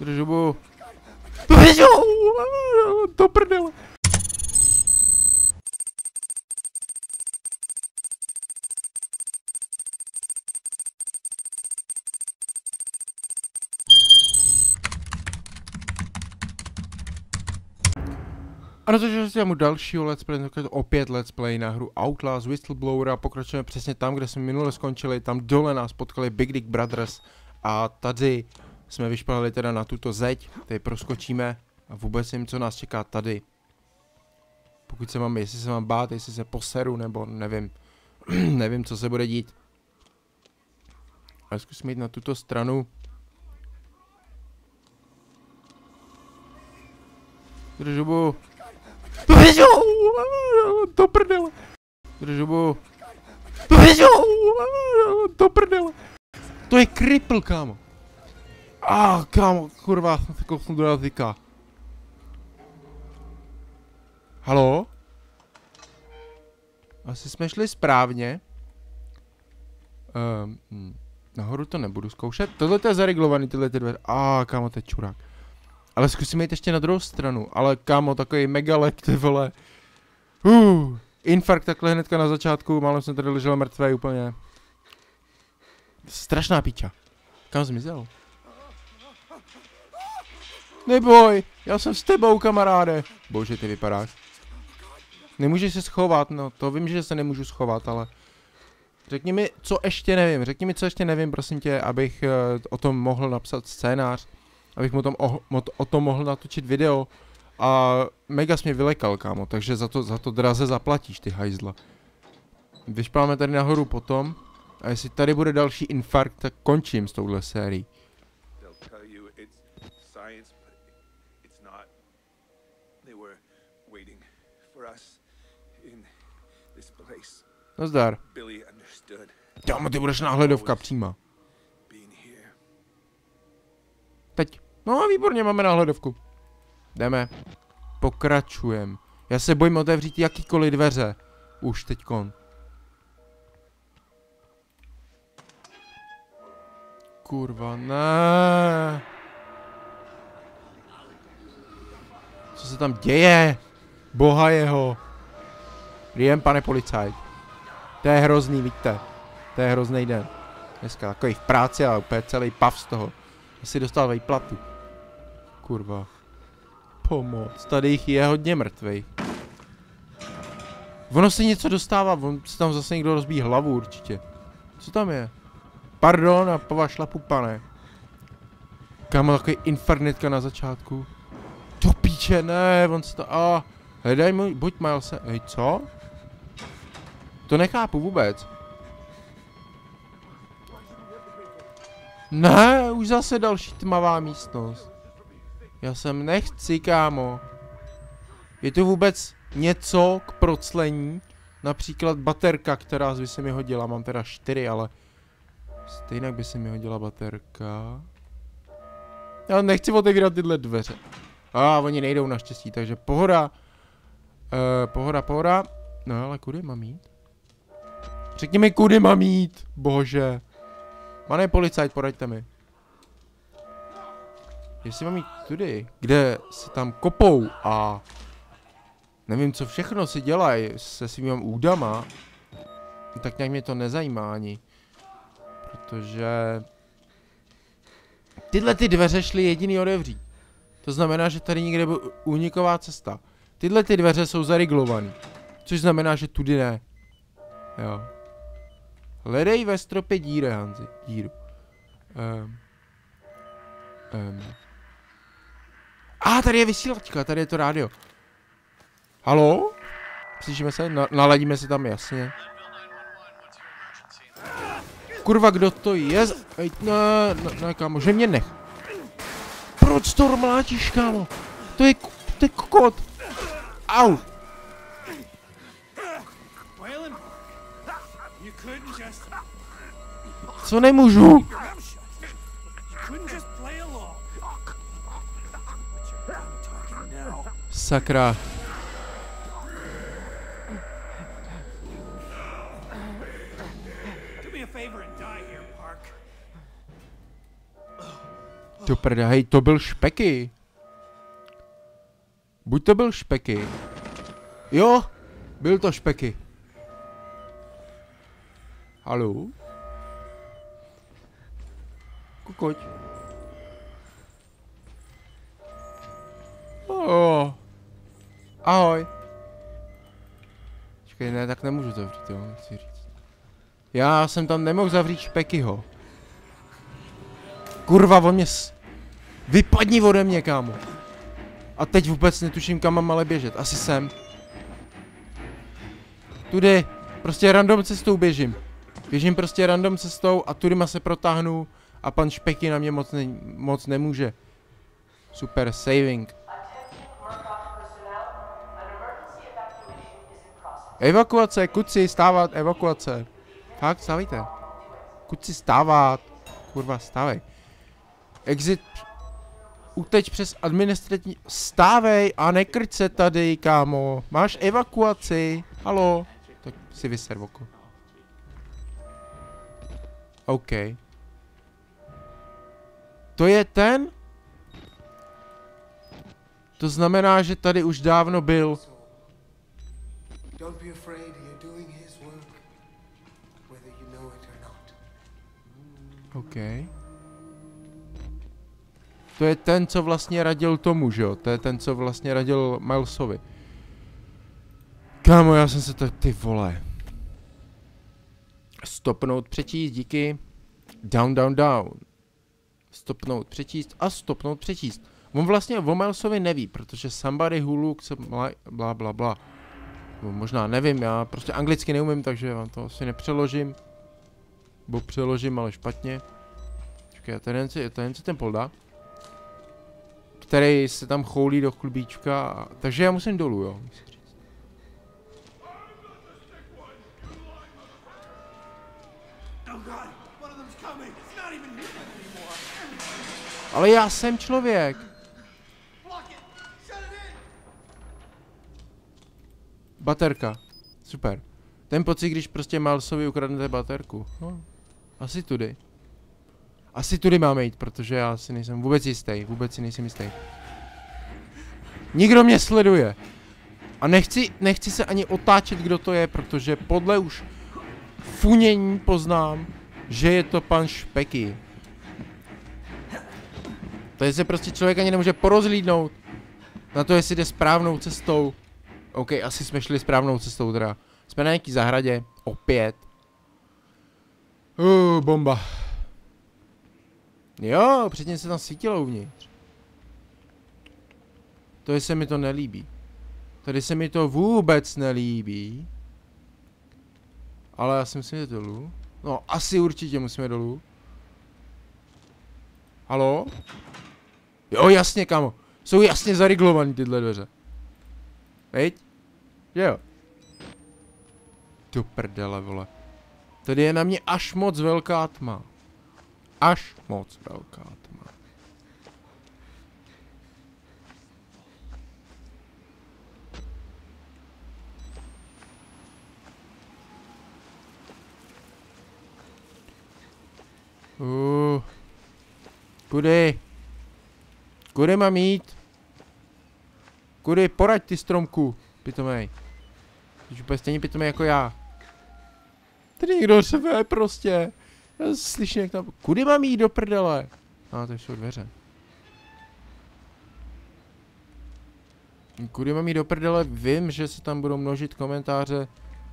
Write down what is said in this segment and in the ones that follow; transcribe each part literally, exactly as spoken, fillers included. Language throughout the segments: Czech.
Držu. Do prdele. Ano, takže si mu dalšího let's play, opět let's play na hru Outlast Whistleblower a pokračujeme přesně tam, kde jsme minule skončili, tam dole nás potkali Big Dick Brothers a tady jsme vyšplhali teda na tuto zeď, tady proskočíme a vůbec nevím, co nás čeká tady. Pokud se mám, jestli se mám bát, jestli se poseru, nebo nevím, nevím, co se bude dít. Ale zkusíme jít na tuto stranu. Držu. Do prdele. Držu. Do prdele. To je kripl, kámo. Ah, kámo, kurva, takovou jsem do jazyka. Haló? Asi jsme šli správně. Um, nahoru to nebudu zkoušet. Tohle to je zareglovaný, tyhle ty dveře. Ah, kámo, to je čurák. Ale zkusíme jít ještě na druhou stranu. Ale kámo, takový megalek, ty vole. Uh, infarkt takhle hnedka na začátku. Málem jsem tady ležel mrtvý úplně. Strašná píča. Kam zmizel? Neboj, já jsem s tebou, kamaráde. Bože, ty vypadáš. Nemůžeš se schovat, no to vím, že se nemůžu schovat, ale... Řekni mi, co ještě nevím, řekni mi, co ještě nevím, prosím tě, abych uh, o tom mohl napsat scénář. Abych mu tom o, o tom mohl natočit video. A mega jsi mě vylekal, kámo, takže za to, za to draze zaplatíš, ty hajzla. Vyšpáme tady nahoru potom. A jestli tady bude další infarkt, tak končím s touhle sérií. Nazdar. Kámo, ty budeš náhledovka příma. Teď. No výborně, máme náhledovku. Jdeme. Pokračujem. Já se bojím otevřít jakýkoliv dveře. Už teďkon. Kurva, ne. Co se tam děje? Boha jeho. Příjem, pane policajt. To je hrozný, vidíte. To je hrozný den. Dneska takový v práci a úplně celý pav z toho. Asi dostal vejplatu. Kurva. Pomoc. Tady jich je hodně mrtvej. Ono si něco dostává, on si tam zase někdo rozbíjí hlavu určitě. Co tam je? Pardon a po vás šlapu, pane. Kámo, takový infarktka na začátku. To píče, ne, on se to... A, hledaj můj, buď mal se... Hej, co? To nechápu vůbec. Ne, už zase další tmavá místnost. Já sem nechci, kámo. Je tu vůbec něco k proclení? Například baterka, která by se mi hodila. Mám teda čtyři, ale... Stejnak by se mi hodila baterka. Já nechci otevírat tyhle dveře. A ah, oni nejdou naštěstí, takže pohoda. Uh, pohoda, pohoda. No ale kudy mám jít? Řekni mi, kudy mám jít, bože. Pane policajt, poraďte mi. Jestli mám jít tudy, kde se tam kopou a... Nevím, co všechno si dělají se svými údama. Tak nějak mě to nezajímá ani. Protože... Tyhle ty dveře šly jediný otevřít. To znamená, že tady někde bude úniková cesta. Tyhle ty dveře jsou zaryglovaný. Což znamená, že tudy ne. Jo. Hledej ve stropě díry, Hanzi. Díru. Um. Um. A ah, tady je vysílačka, tady je to rádio. Haló? Slyšíme se? Na naladíme se tam jasně. Kurva, kdo to je? Ej, ne, ne, ne, kámo, že mě nech. Proč to mlátíš, kámo? To je, to je kokot. Au. Co nemůžu? Sakra. To prda, hej, to byl Špeky. Buď to byl Špeky. Jo, byl to Špeky. Haló? Kukoť. Oh. Ahoj. Čekaj, ne, tak nemůžu zavřít, jo, chci říct. Já jsem tam nemohl zavřít Špekyho. Kurva, on mě s... Vypadni ode mě, kámo. A teď vůbec netuším, kam mám ale běžet. Asi sem. Tudy. Prostě random cestou běžím. Běžím prostě random cestou a tudyma se protáhnu a pan Špeky na mě moc, ne moc nemůže. Super, saving. Evakuace, kuci, stávat, evakuace. Fakt, stávejte. Kuci, stávat. Kurva, stávej. Exit. Uteč přes administrativní... Stávej a nekrč se tady, kámo. Máš evakuaci. Haló. Tak si vyser v oko. OK. To je ten? To znamená, že tady už dávno byl. OK. To je ten, co vlastně radil tomu, že jo? To je ten, co vlastně radil Milesovi. Kámo, já jsem se to... Ty vole. Stopnout, přečíst, díky. Down, down, down. Stopnout, přečíst a stopnout, přečíst. On vlastně o Milesovi neví, protože somebody who looks bla bla bla. Možná nevím, já prostě anglicky neumím, takže vám to asi nepřeložím. Bo přeložím, ale špatně. Čekaj, to je jen co ten polda. Který se tam choulí do chlubíčka, a... takže já musím dolů, jo. Ale já jsem člověk. Baterka. Super. Ten pocit, když prostě Milesovi ukradnete baterku. No, asi tudy. Asi tudy máme jít, protože já si nejsem vůbec jistý. Vůbec si nejsem jistý. Nikdo mě sleduje. A nechci, nechci se ani otáčet, kdo to je, protože podle už funění poznám, že je to pan Špeky. Tady se prostě člověk ani nemůže porozhlídnout na to, jestli jde správnou cestou. OK, asi jsme šli správnou cestou teda. Jsme na nějaký zahradě. Opět. Uh, bomba. Jo, předtím se tam svítilo uvnitř. To se mi to nelíbí. Tady se mi to vůbec nelíbí. Ale já si myslím, že dolů. No, asi určitě musíme dolů. Haló? Jo, jasně, kamo. Jsou jasně zaryglovaný tyhle dveře. Veď? Jo. Do prdele, vole. Tady je na mě až moc velká tma. Až moc velká tma. Uh. Kudy? Kudy mám jít? Kudy? Poraď ty stromku, pitomej. Jsi úplně stejně pitomej jako já. Tady někdo řve prostě. Já slyším jak tam... Kudy mám jít do prdele? A, to jsou dveře. Kudy mám jít do prdele? Vím, že se tam budou množit komentáře.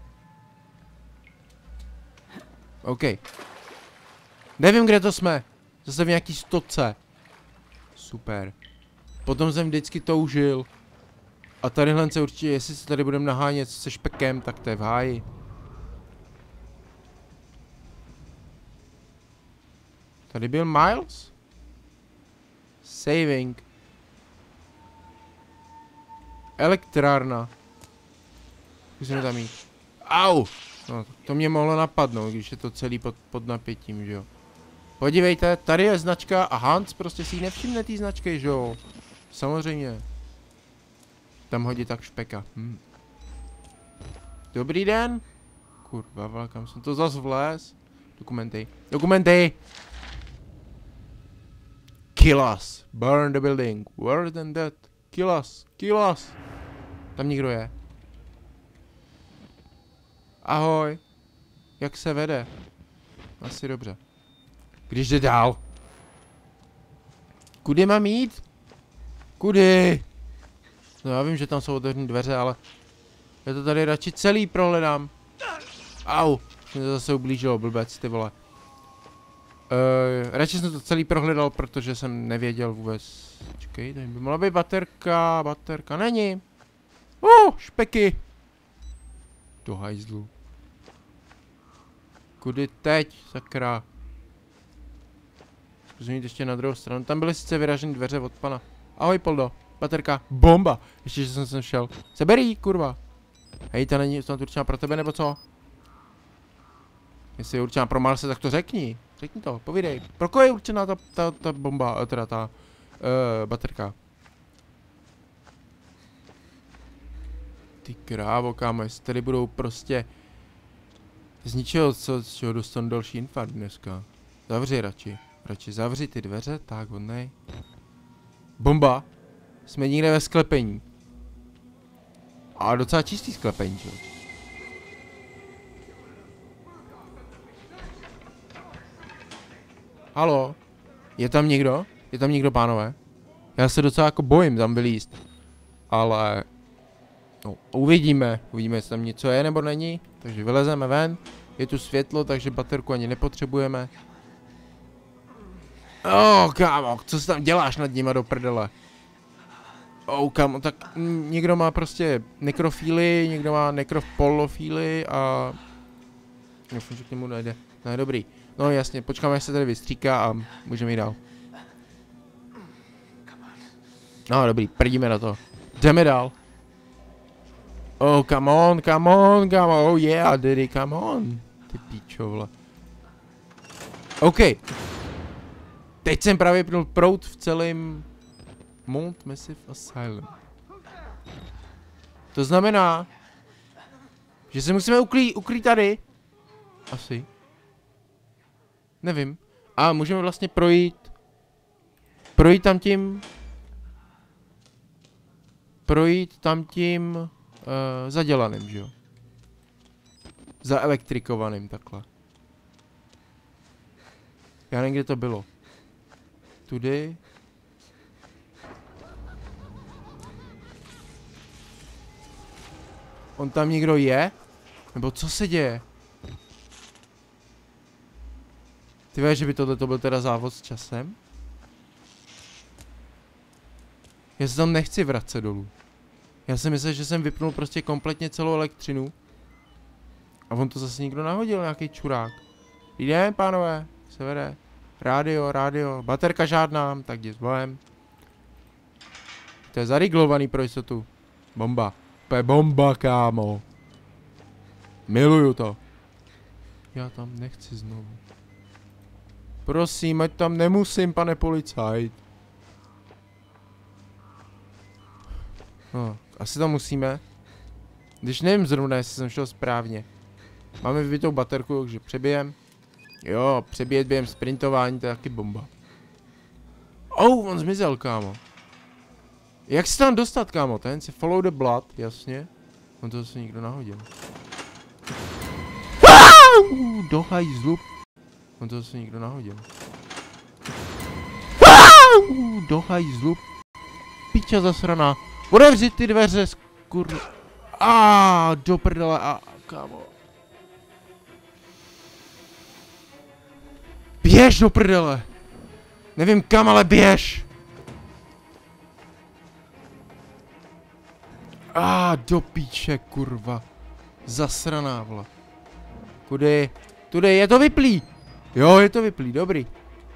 OK. Nevím, kde to jsme. Zase v nějaký stoce. Super. Potom jsem vždycky toužil. A tadyhle se určitě, jestli se tady budeme nahánět se Špekem, tak to je v háji. Tady byl Miles? Saving. Elektrárna. Musíme tam jít. Au! No, to mě mohlo napadnout, když je to celý pod, pod napětím, že jo. Podívejte, tady je značka a Hans prostě si nevšimne té značky, že jo. Samozřejmě. Tam hodí tak Špeka. Hm. Dobrý den. Kurva, kam jsem to zas vlez? Dokumenty. Dokumenty! Kill us. Burn the building. Worse than that. Kill us. Kill us. Tam někdo je. Ahoj. Jak se vede? Asi dobře. Když jde dál. Kudy mám jít? Kudy? No já vím, že tam jsou otevřené dveře, ale já to tady radši celý prohledám. Au. Mě to zase ublížilo, blbec, ty vole. Uh, radši jsem to celý prohledal, protože jsem nevěděl vůbec. Čekej, tady by mohla být baterka, baterka není. Uh, špeky. Do hajzlu. Kudy teď, sakra? Zkusím jít ještě na druhou stranu. Tam byly sice vyražené dveře od pana. Ahoj, Poldo. Baterka. Bomba. Ještě, že jsem sem šel. Seberí, kurva. Hej, ta není snad určená pro tebe, nebo co? Jestli je určená pro Marse, tak to řekni. Řekni to, povídej. Pro koho je určená ta, ta, ta bomba, teda ta uh, baterka? Ty krávo, kámo, jestli tady budou prostě z ničeho, co, z čeho dostanu další infarkt dneska. Zavři radši. Radši zavři ty dveře, tak hodnej. Bomba. Jsme někde ve sklepení. A docela čistý sklepení, čo? Halo? Je tam někdo? Je tam někdo, pánové? Já se docela jako bojím tam vylízt. Ale... No, uvidíme. Uvidíme, jestli tam něco je nebo není. Takže vylezeme ven. Je tu světlo, takže baterku ani nepotřebujeme. Oh, kámo, co si tam děláš nad nima do prdele? Oh, kámo, tak někdo má prostě nekrofíly, někdo má nekropolofíly a... Doufám, že k němu najde. No, dobrý. No jasně, počkáme, až se tady vystříká a můžeme jít dál. No, dobrý, prdíme na to. Jdeme dál. Oh, come on, come on, come on, oh yeah, daddy, come on. Ty píčo, vole. OK. Teď jsem právě pnul proud v celém Mount Massive Asylum. To znamená, že se musíme ukrýt, ukrýt tady. Asi. Nevím. A můžeme vlastně projít. Projít tam tím. Projít tam tím uh, zadělaným, že jo? Zaelektrikovaným takhle. Já nevím, kde to bylo. Tudy. On tam někdo je? Nebo co se děje? Ty víš, že by tohle to byl teda závod s časem? Já se tam nechci vracet dolů. Já si myslím, že jsem vypnul prostě kompletně celou elektřinu. A on to zase někdo nahodil, nějaký čurák. Jdem, pánové, se vede. Rádio, rádio, baterka žádná, tak jdi s bohem. To je zaryglovaný pro jistotu. Bomba. To je bomba, kámo. Miluju to. Já tam nechci znovu. Prosím, ať tam nemusím, pane policajt. No, asi tam musíme. Když nevím zrovna, jestli jsem šel správně. Máme vybitou baterku, takže přebijem. Jo, přebíjet během sprintování, to je taky bomba. Oh, on zmizel, kámo. Jak se tam dostat, kámo? Ten si follow the blood, jasně. On to zase někdo nahodil. Do hajzlu. On to zase někdo nahodil. Do hajzlu. Piča zasraná. Otevři ty dveře, skur... A do prdele, a kámo. Běž do prdele. Nevím kam, ale běž. A do píče, kurva. Zasraná, vole. Kudy? Tudy, je to vyplý. Jo, je to vyplý, dobrý.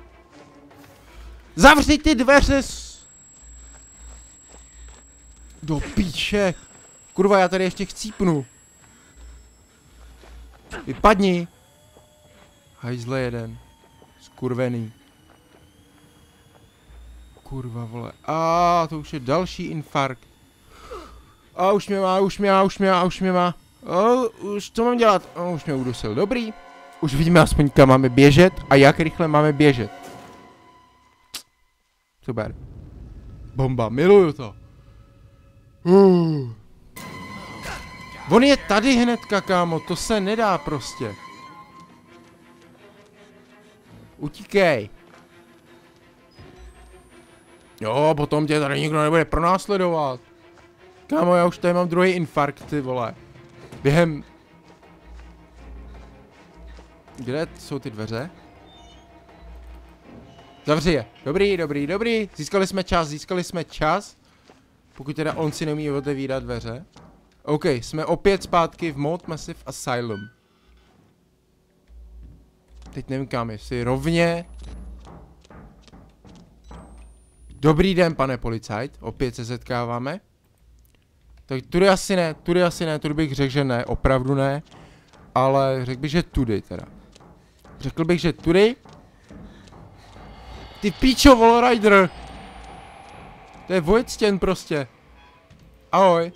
Zavři ty dveře. Do píče. Kurva, já tady ještě chcípnu. Vypadni. Hajzle jeden. Skurvený. Kurva, vole. A to už je další infarkt. A už mě má, už mě má, už mě má, už mě má. O, už co mám dělat? O, už mě udusil. Dobrý. Už vidíme aspoň kam máme běžet a jak rychle máme běžet. Super. Bomba, miluju to. Uh. On je tady hnedka, kámo, to se nedá prostě. Utíkej. Jo, potom tě tady nikdo nebude pronásledovat. Kámo, já už tady mám druhý infarkt, ty vole. Během... Kde jsou ty dveře? Zavři je. Dobrý, dobrý, dobrý. Získali jsme čas, získali jsme čas. Pokud teda on si neumí otevírat dveře. OK, jsme opět zpátky v Mode Massive Asylum. Teď nevím kam, jestli rovně. Dobrý den, pane policajt. Opět se setkáváme. Tak tudy asi ne, tudy asi ne, tudy bych řekl, že ne, opravdu ne. Ale řekl bych, že tudy teda. Řekl bych, že tudy. Ty píčo, Wallrider! To je vojectěn prostě. Ahoj.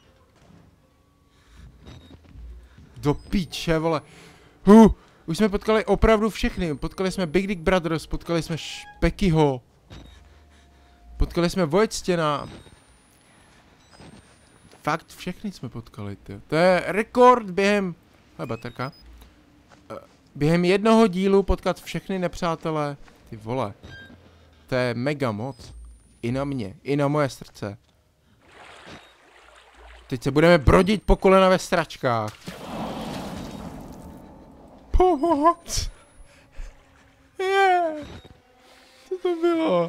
Do píče, vole. Huh, už jsme potkali opravdu všechny. Potkali jsme Big Dick Brothers, potkali jsme Špekyho. Potkali jsme vojectěna. Fakt všechny jsme potkali, ty. To je rekord během... Ale baterka. Během jednoho dílu potkat všechny nepřátelé. Ty vole. To je mega moc. I na mě, i na moje srdce. Teď se budeme brodit po kolena ve stračkách. Pomoc! Yeah. Co to bylo?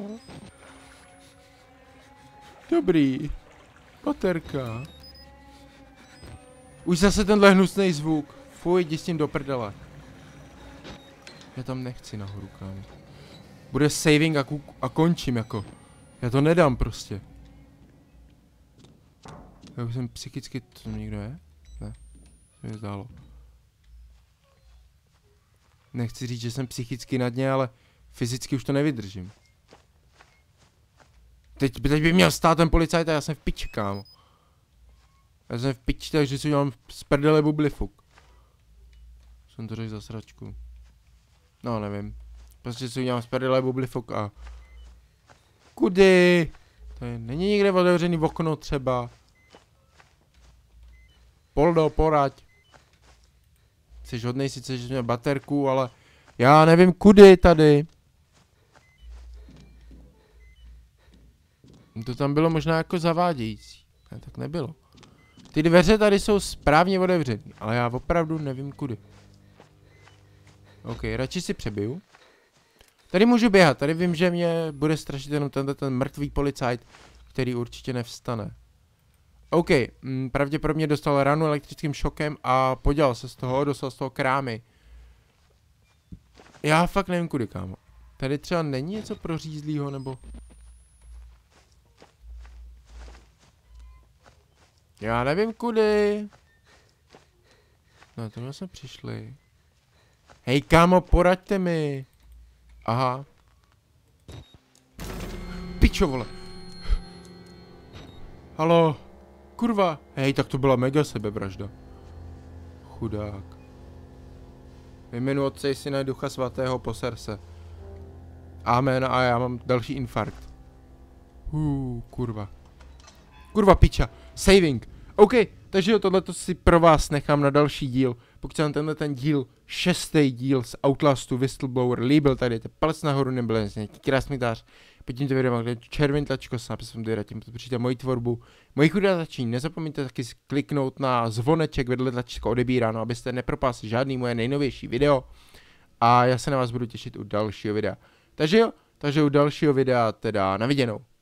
Dobrý. Baterka. Už zase tenhle hnusný zvuk. Fuj, jdi s tím do prdele. Já tam nechci nahoru, kámo. Bude saving a, a končím jako. Já to nedám prostě. Já už jsem psychicky... To někdo je? Ne. To mi zdálo. Nechci říct, že jsem psychicky na dně, ale fyzicky už to nevydržím. Teď, teď by měl stát ten policajt a já jsem v piči, kámo. Já jsem v piči, takže si udělám z prdele bublifuk. Jsem to řekl za sračku. No, nevím. Prostě si udělám z prdele bublifuk a... Kudy? To je, není nikde otevřený okno třeba. Poldo, poraď. Jsi hodnej sice, že měl baterku, ale... Já nevím kudy tady. To tam bylo možná jako zavádějící. Ne, tak nebylo. Ty dveře tady jsou správně otevřený, ale já opravdu nevím kudy. OK, radši si přebiju. Tady můžu běhat, tady vím, že mě bude strašit jenom ten, ten mrtvý policajt, který určitě nevstane. OK, m, pravděpodobně dostal ranu elektrickým šokem a podělal se z toho, dostal z toho krámy. Já fakt nevím kudy, kámo. Tady třeba není něco prořízlýho, nebo... Já nevím kudy. No, tohle jsme přišli. Hej, kámo, poraďte mi. Aha. Pičo, vole. Halo. Kurva. Hej, tak to byla mega sebevražda. Chudák. Ve jménu Otce i Syna i Ducha Svatého poser se. Amen a já mám další infarkt. Uh, kurva. Kurva piča. Saving. OK, takže jo, tohleto si pro vás nechám na další díl. Pokud se vám tenhle ten díl, šestý díl z Outlastu Whistleblower líbil, tady dejte palec nahoru, nebyl nějaký krásný dář. Pod tímto videem máte červený tlačko s nápisem dojde, tím podpoříte moji tvorbu, moji chudátační. Nezapomeňte taky kliknout na zvoneček vedle tlačítka odebíráno, abyste nepropásli žádný moje nejnovější video. A já se na vás budu těšit u dalšího videa. Takže jo, takže u dalšího videa teda na viděnou.